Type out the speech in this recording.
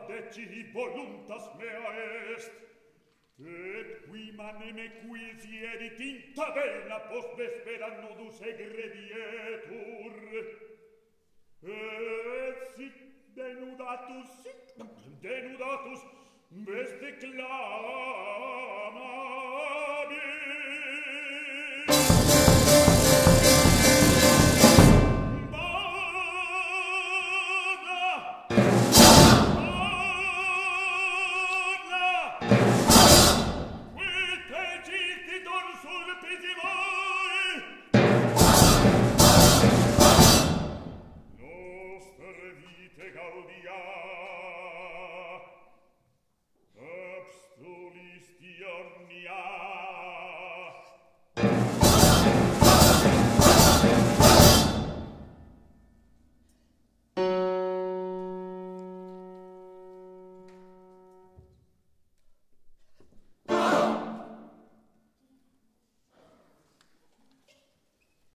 deci voluntas mea est, et qui maneme quisierit in taverna post vespera nudus egredietur, et sic denudatus veste clamavi. Abstulisti omnia